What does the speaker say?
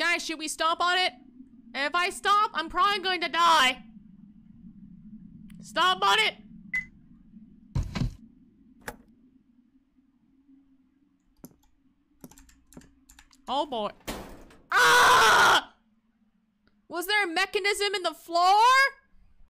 Guys, should we stomp on it? If I stomp, I'm probably going to die. Stomp on it! Oh boy. Ah! Was there a mechanism in the floor?